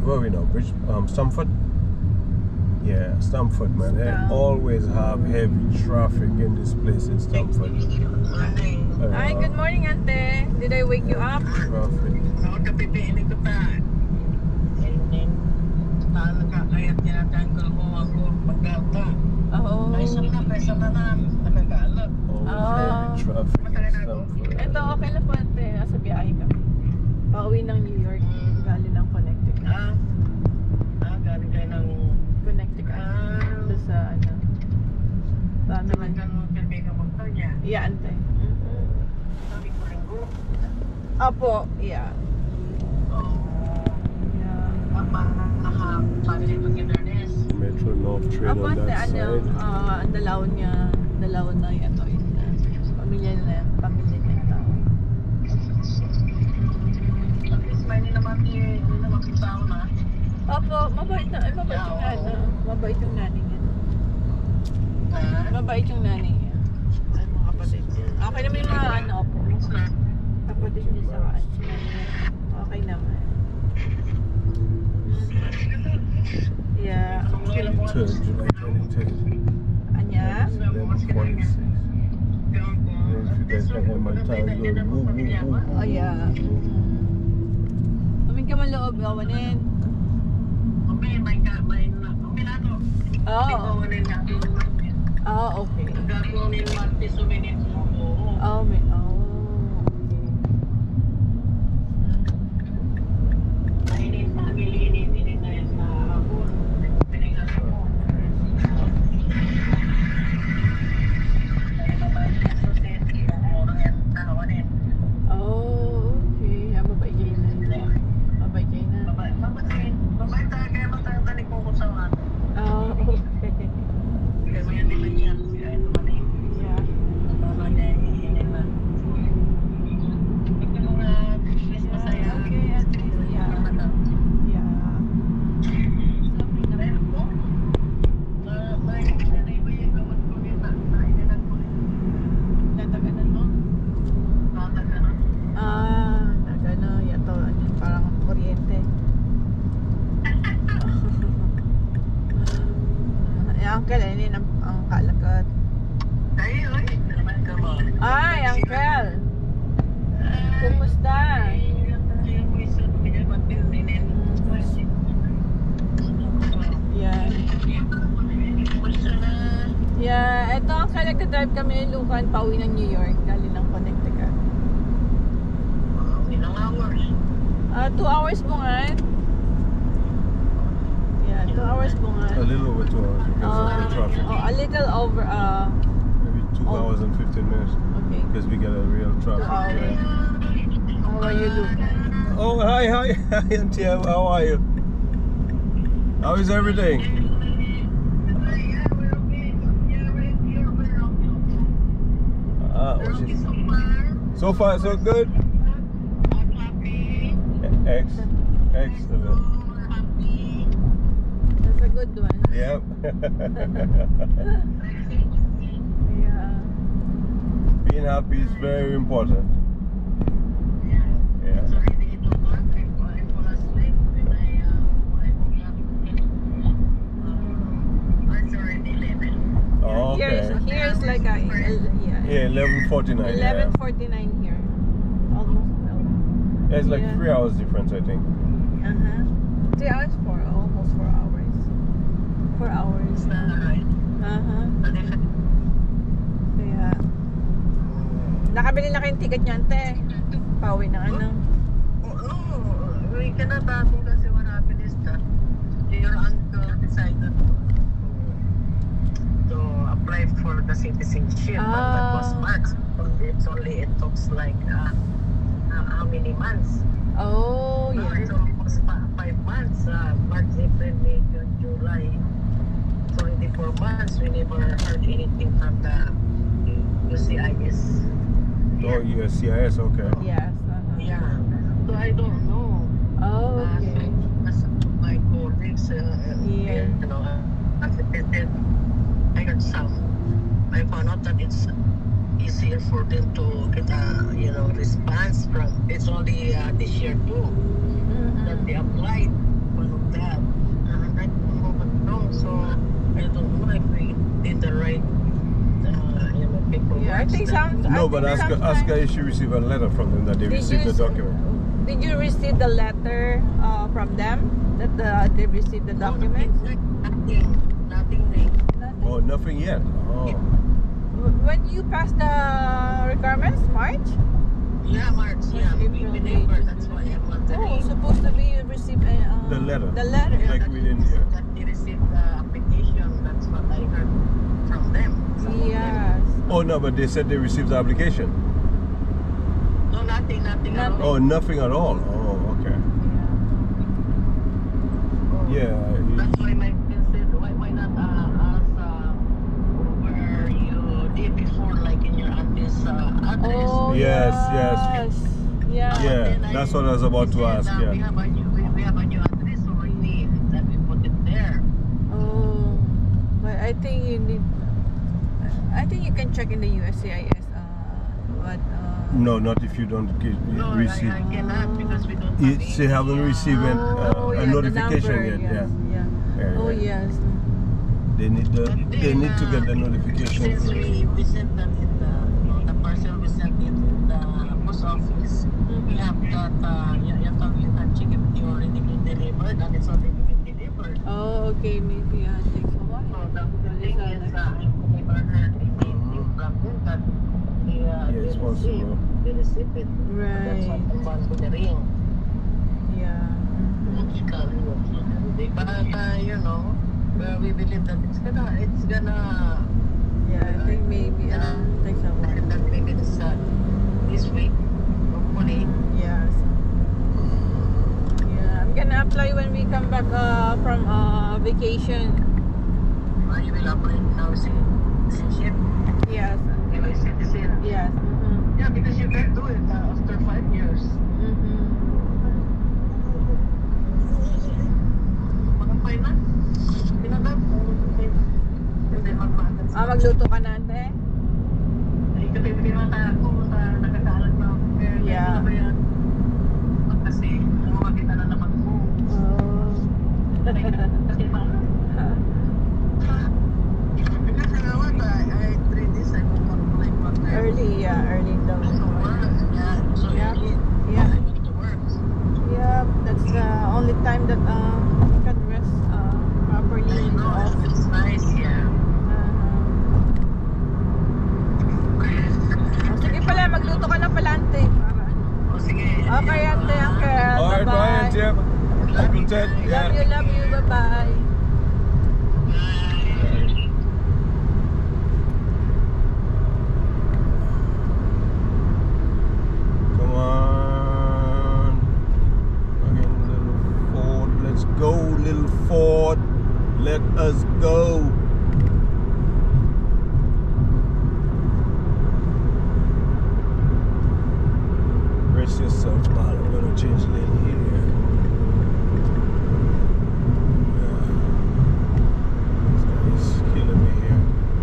where we know? Stamford? Yeah, Stamford, man. They always have heavy traffic in this place in Stamford. Hi, good morning, Ante. Did I wake you up? Traffic. Oh. Always heavy traffic in Stamford. Ito, okay lang po, Ante. Nasa biyahe kami. Pauwi ng New York. Galing ng Connecticut. Galing kayo ng Connecticut. Doon sa, ano. Dami man. Yeah, Ante. Apo, yeah. Metro North train Apo, on Ante, that side. ang dalaw na yan. Ito, yun na. Pamilya niya yung tao. Opo, mabait yung nanay niya. Mabait yung nanay niya. Ay, mga kapatid niya. Okay naman yung mga ano po. Kapatid niya sa nanay niya. Okay naman. Yeah. July 23rd. Anya? 11:46. If you guys can hear my time going woo woo woo. Oh yeah. Kaming ka man loob, gawanin. Oh. Oh, okay. Oh, may. Oh. Uncle, ini ang kalakat. Ay, Uncle. Kumusta? Yeah. Yeah, ito Uncle, nagka-drive kami ng Lucan, pauwi ng New York, galing ng Connecticut. 2 hours po nga. 2 hours po nga. A little over 2 hours because of the traffic. A little over, maybe 2 hours and 15 minutes. Okay. Because we get a real traffic. Yeah. How are you, Luke? Oh, hi, Auntie. How are you? How is everything? So far, so good. Excellent. That's a good one. Yep. Yeah. Being happy is very important. Yeah. Oh, okay. Here's like a Yeah, 11:49. 11:49 here. Almost 12. Yeah, it's like 3 hours difference, I think. 3 hours, almost 4 hours. 4 hours. Kaya, nakabili na kayong ticket niyo, Ante. Pauwi na ano. We cannot happen kasi what happened is that your uncle decided to apply for the citizenship, but that was March. It talks like how many months? Oh, yeah. It's almost 5 months. March, April, May, June, July. So in the 4 months, we never heard anything from the UCIS. Oh, USCIS, okay. Yes. Yeah. So I don't know. Oh, okay. So my colleagues, Yeah. you know, I got some. I found out that it's easier for them to get a response from. It's only this year too that they applied. One of think some. No, but ask her if she received a letter from them that they received the document. Did you receive the letter from them that they received the documents? Nothing. Oh, nothing yet. Oh. When you passed the requirements, March? Yeah, March. Yeah, April, we May, never. That's why I'm wondering. Oh, supposed to be you received The letter. The letter. Like that we didn't hear. That they received the application. That's what I heard from them. Some of them. Yes. Oh no, but they said they received the application. No, nothing at all. Oh, nothing at all. Oh, okay. Yeah. That's why my friend said, why not ask where you did before, like in your auntie's address. Oh, Yes. Yeah. Yeah, that's what I was about to ask. We Yeah. have a new address already that we put it there. Oh, but I think you need. I think you can check in the USCIS. But No, not if you don't No, receive. I cannot because we don't They haven't received a the notification number, yet. yes, Yeah. Oh Yeah. yes. They need to get the notification. Since we sent that in the parcel we sent it in the post office, we have that you can check if it already been delivered and it's already been delivered. Oh, okay. Maybe it takes a while. So the thing is, I never heard anything from them that they received it. Right. That's what I'm wondering. Yeah. But you know, we believe that it's gonna. Yeah, I think maybe it takes a while. That maybe this week, hopefully. Yes. Yeah, I'm gonna apply when we come back from vacation. You will apply now citizenship. Yes. You will citizen. Yes. Yeah, because you can do it after 5 years. Magpay na. Pinagad. Hindi magmagas. Magluto ka na, ante? Ay, kasi hindi naman tayo sa nakakalat na. Yeah. Ano ba yan? Kasi, makakita na naman mo. Oh. Kasi paano? Because you know what, I treat this, I woke up like what time? Early in the So work, yeah, so Yeah. early. Yeah. I went to work. Yeah, that's the only time that you can rest properly I in the know, office. it's nice, yeah. Oh, sige pala, magluto ka na pala, ante. Para ano. Oh, sige. Okay, ante, uncle. Alright, bye, Bye-bye. Jim. Uncle Ted. Love you. Bye-bye. Come on. Again, little Ford. Let's go, little Ford. Let us go. Brace yourself, man. I'm gonna change lane here. This guy is killing me here.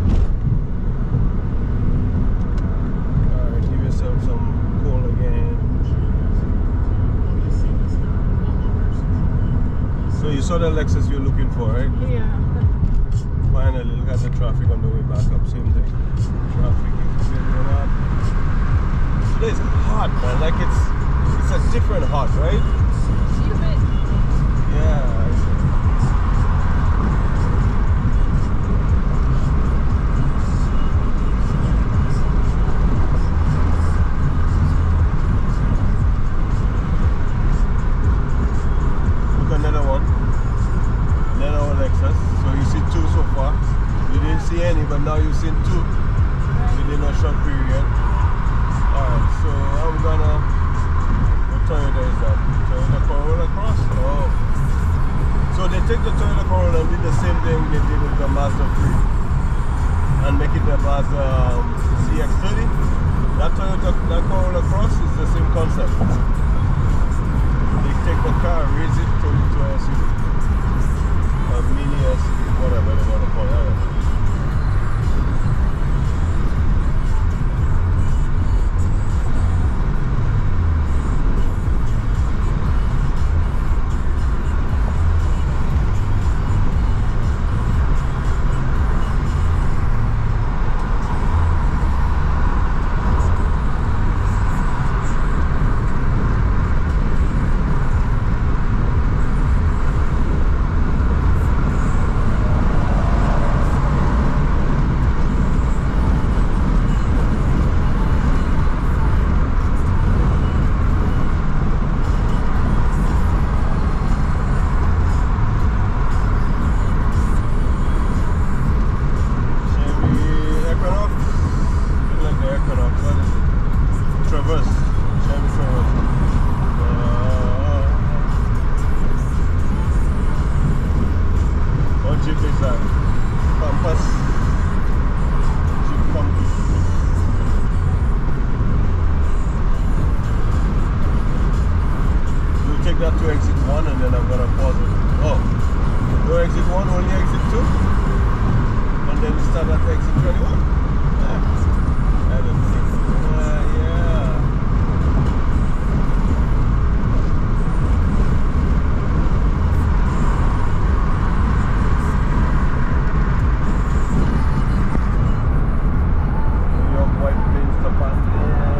Alright, give yourself some cool again. So you saw the Lexus you're looking for, right? Yeah. Finally, look at the traffic on the way back up. Same thing. Traffic is building up. Today's hot, man. Like it's a different hot, right? Humid. Yeah. Look, another one. Another one Lexus. So you see two so far. You didn't see any, but now you've seen two within a short period. Alright, so I'm gonna. What Toyota is that? Toyota Corolla Cross? Oh. So they take the Toyota Corolla and did the same thing they did with the Mazda 3 and make it the Mazda CX-30. That Corolla Cross is the same concept. They take the car, raise it, turn it to a SUV. A mini SUV, whatever they want to call it. I don't know. take that to exit 1 and then I'm gonna pause it. Oh, no exit 1, only exit 2? And then start at exit 21? I don't think. Yeah. New York White Plains to pass there.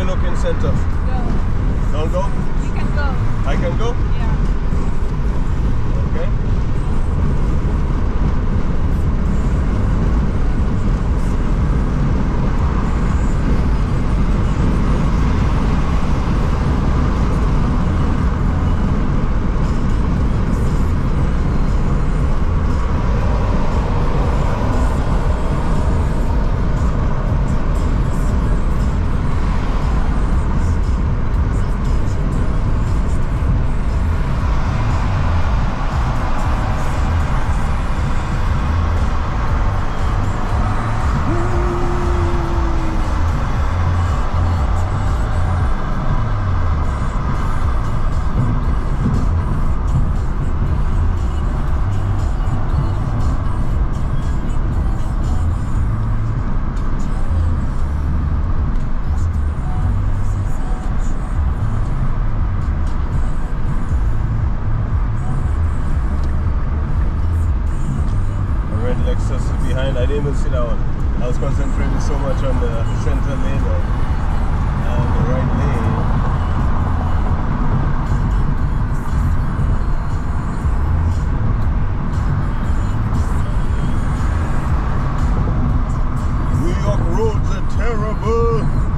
we look in center? Go. Don't go? You can go. I can go? Yeah. Okay. Behind, I didn't even see that one. I was concentrating so much on the center lane and the right lane. New York roads are terrible.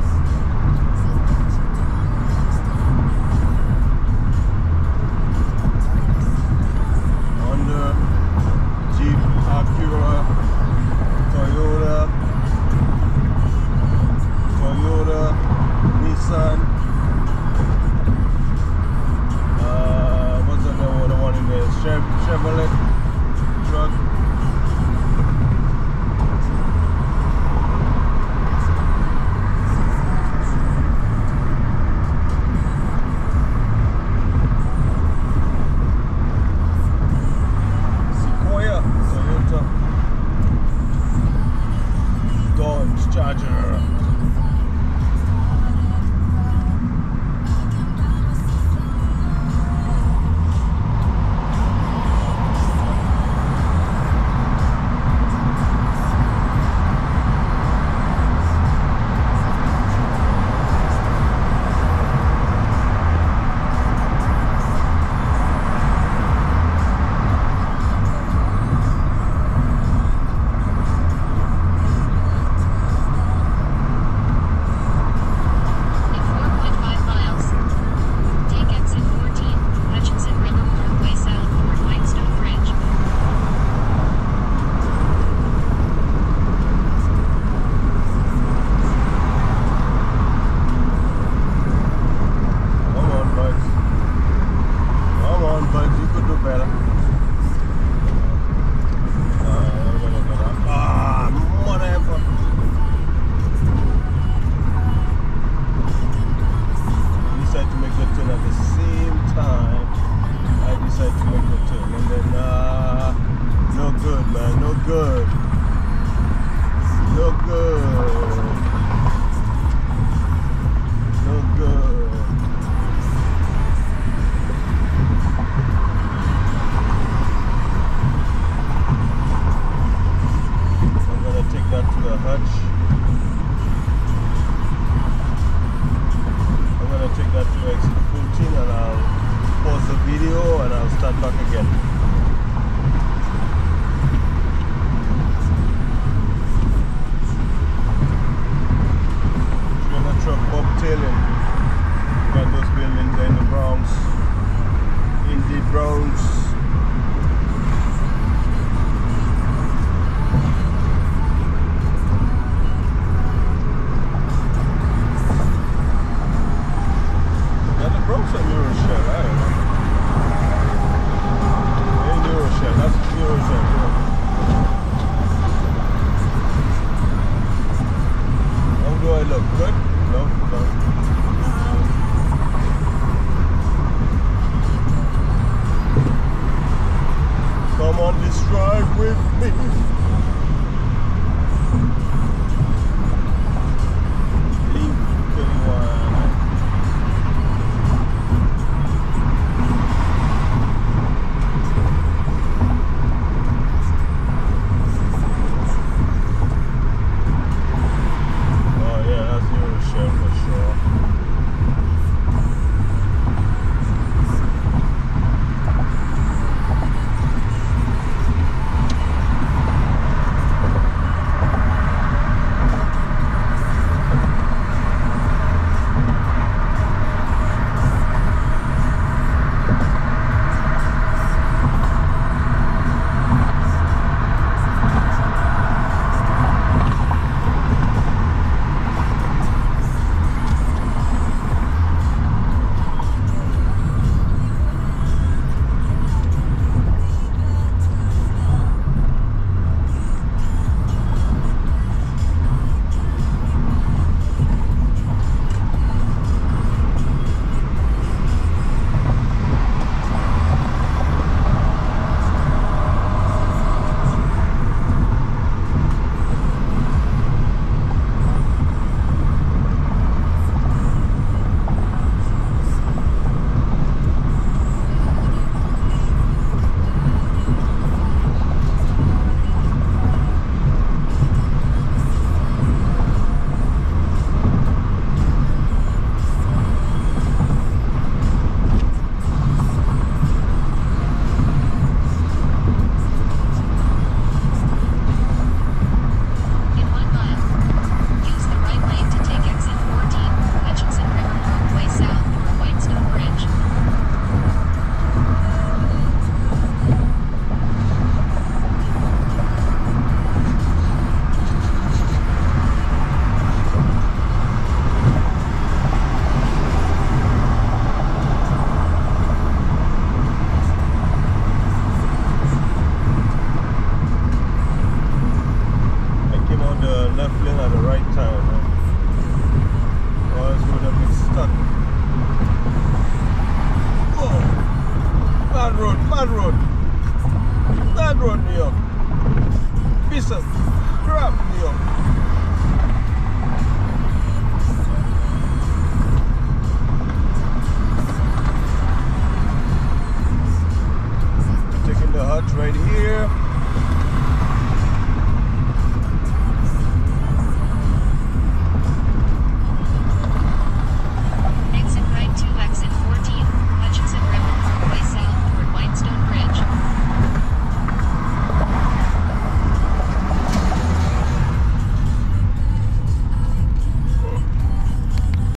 Honda, Jeep, Acura, Toyota, Nissan, what's the other one in there? Chevrolet truck. Sequoia, Toyota. Dodge Charger. wrap me up. Taking the hut right here.